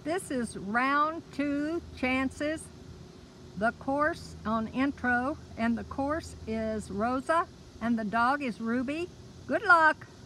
This is round 2 chances. The course on intro, and the course is Rosa, and the dog is Ruby. Good luck.